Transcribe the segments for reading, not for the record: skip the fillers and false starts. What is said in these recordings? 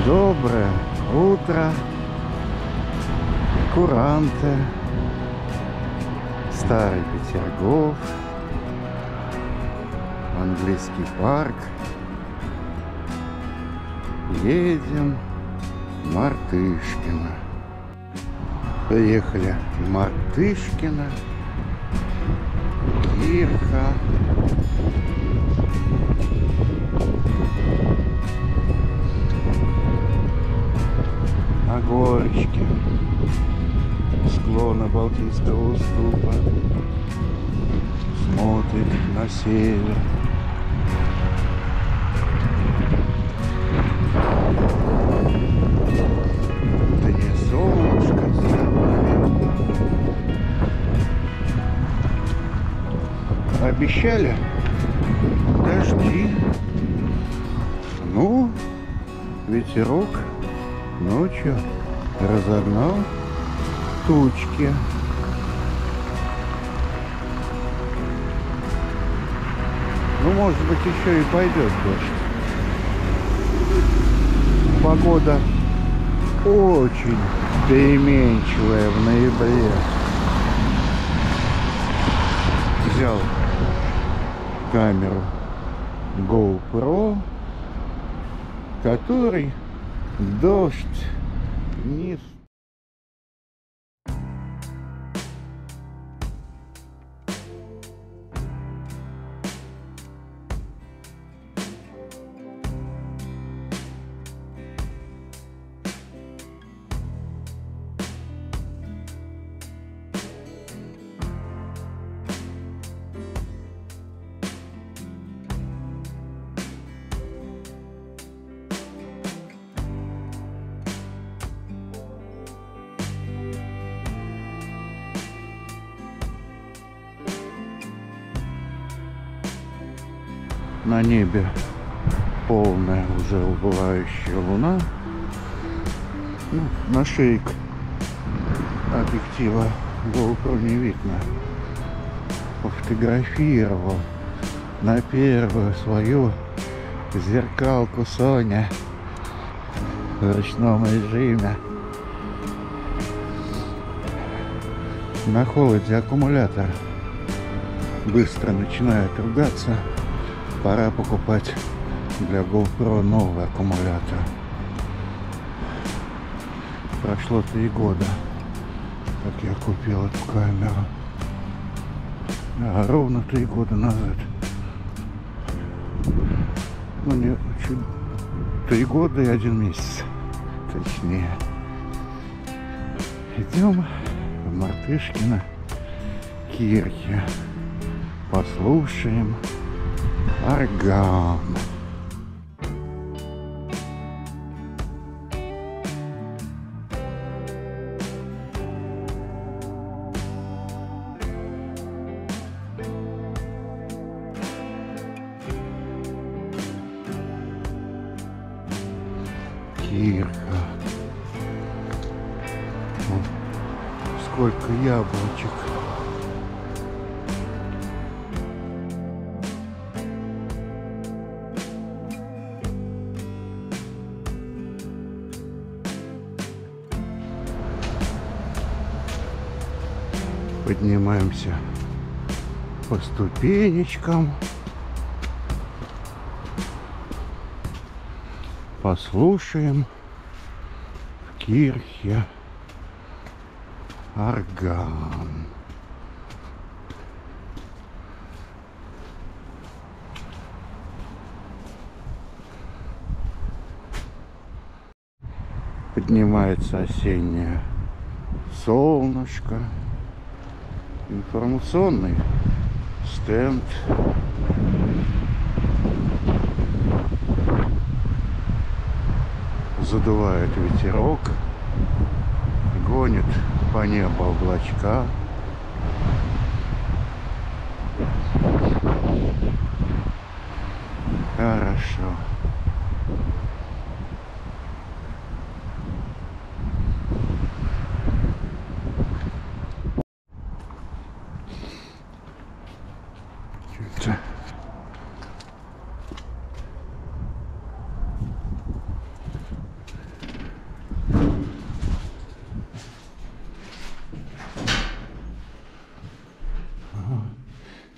Доброе утро, куранты, Старый Петергоф, Английский парк. Едем в Мартышкино. Приехали в Мартышкино, Кирха. На горочке склона Балтийского уступа смотрит на север. Да не солнышко светлое. Обещали дожди. Ну, ветерок ночью разогнал тучки. Ну, может быть, еще и пойдет дождь. Погода очень переменчивая в ноябре. Взял камеру GoPro, который дождь не... На небе полная уже убывающая луна. Ну, на шейк объектива GoPro не видно. Пофотографировал на первую свою зеркалку Соня в ручном режиме. На холоде аккумулятор быстро начинает ругаться. Пора покупать для GoPro новый аккумулятор. Прошло 3 года, как я купил эту камеру. Ровно 3 года назад. Ну, не, 3 года и 1 месяц, точнее. Идем в Мартышкино Кирхе. Послушаем орган. Кирха. Вот сколько яблочек. Поднимаемся по ступенечкам. Послушаем в Кирхе орган. Поднимается осеннее солнышко. Информационный стенд. Задувает ветерок, гонит по небу облачка. Хорошо. Что-то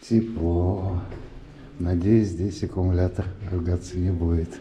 Тепло. Надеюсь, здесь аккумулятор ругаться не будет.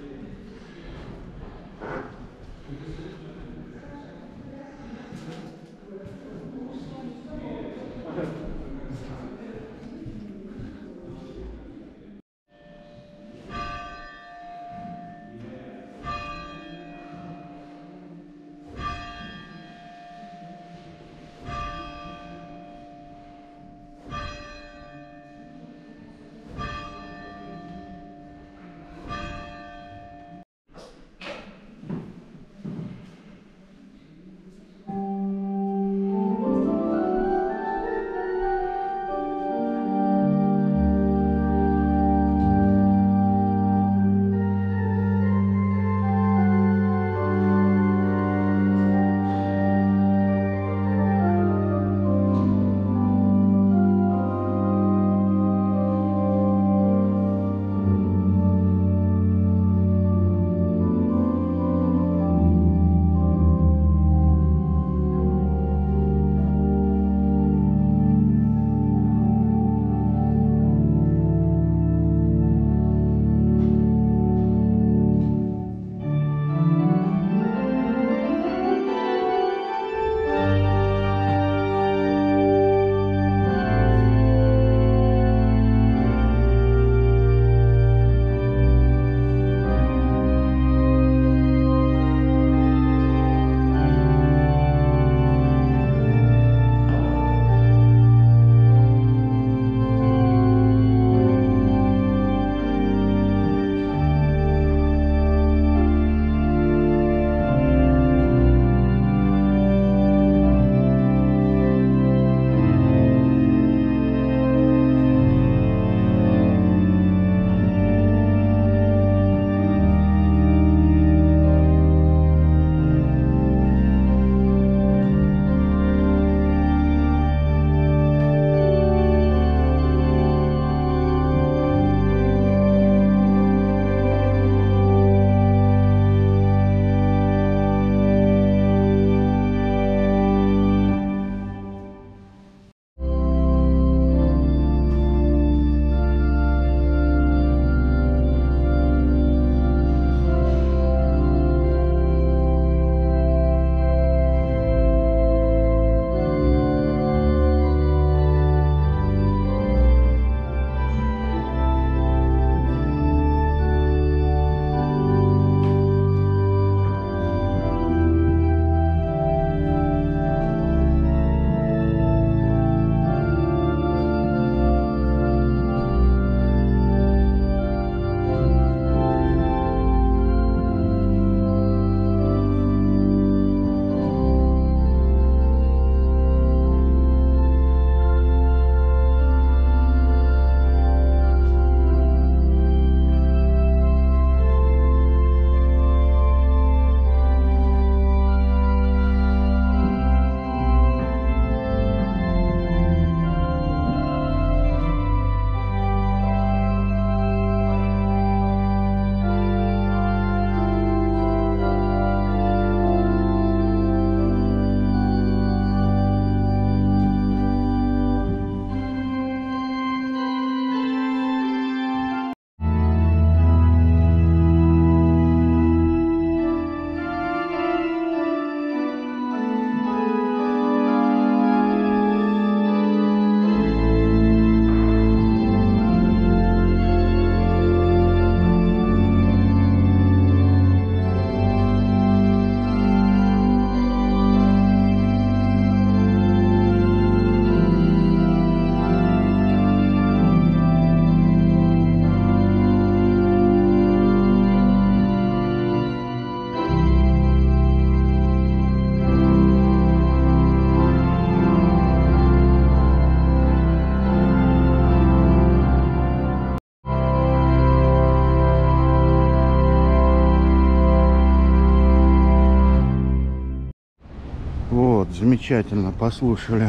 Вот, замечательно послушали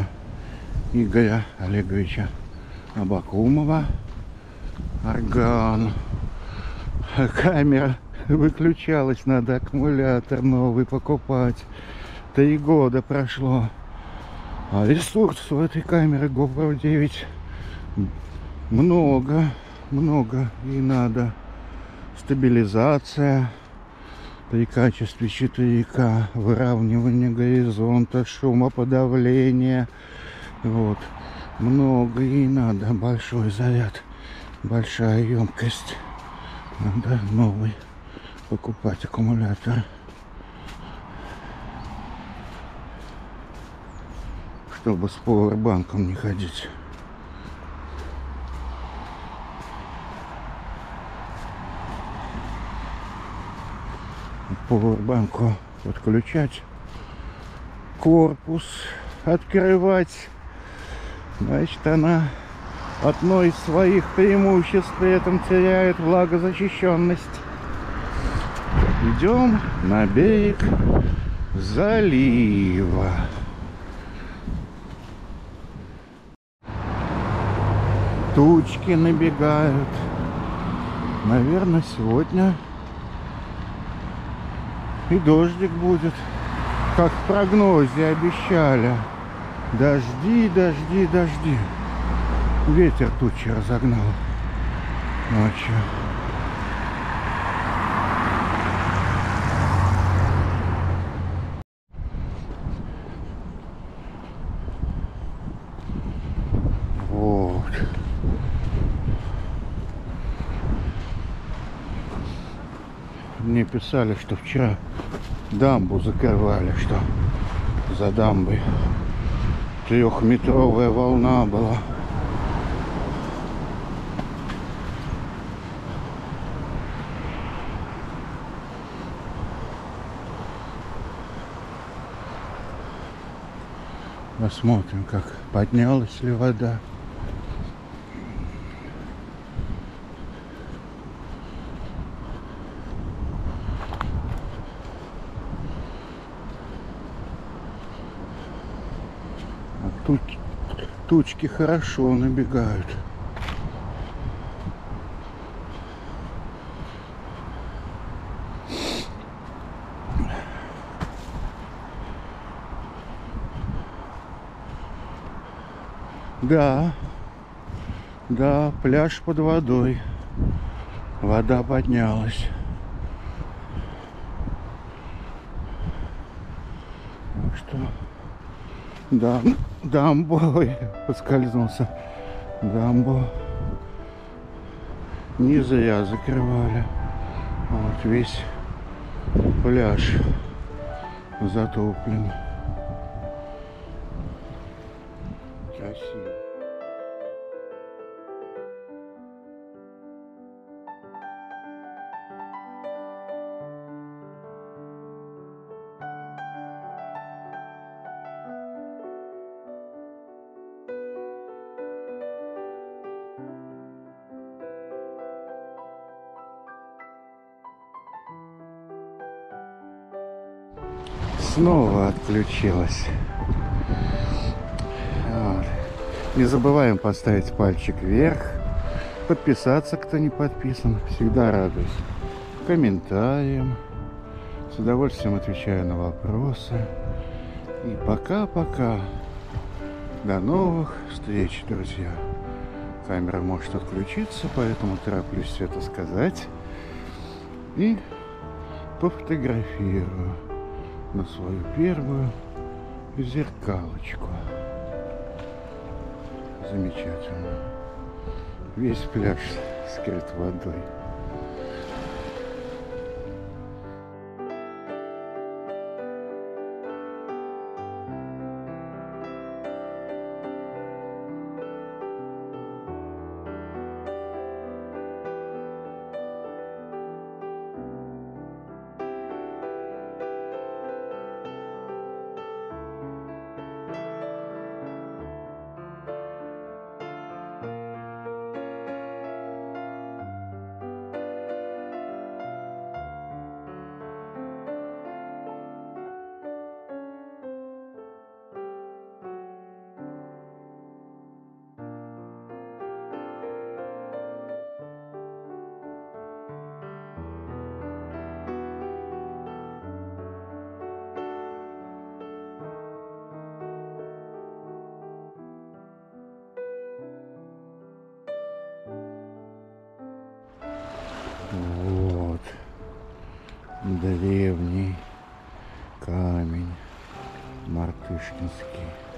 Игоря Олеговича Абакумова. Орган. Камера выключалась, надо аккумулятор новый покупать. 3 года прошло. А ресурс у этой камеры GoPro 9 много и надо. Стабилизация при качестве 4К, выравнивание горизонта, шумоподавление. Вот. Много ей надо, большой заряд, большая емкость. Надо новый покупать аккумулятор, чтобы с пауэрбанком не ходить. Пауэрбанку подключать, корпус открывать. Значит, она одно из своих преимуществ при этом теряет влагозащищенность. Идем на берег залива. Тучки набегают. Наверное, сегодня и дождик будет, как в прогнозе обещали. Дожди, дожди, дожди. Ветер тучи разогнал ночью. Вот. Мне писали, что вчера дамбу закрывали, что за дамбой 3-метровая волна была. Посмотрим, как поднялась ли вода. Тучки хорошо набегают. Да, пляж под водой. Вода поднялась. Так что, да, дамбу, ой, поскользнулся. Дамбу не зря закрывали. Вот весь пляж затоплен. Красиво. Снова отключилась. Вот. Не забываем поставить пальчик вверх, подписаться, кто не подписан. Всегда радуюсь комментариям. С удовольствием отвечаю на вопросы. И пока-пока. До новых встреч, друзья. Камера может отключиться, поэтому тороплюсь все это сказать. И пофотографирую на свою первую зеркалочку. Замечательно. Весь пляж скрыт водой. древний камень мартышкинский.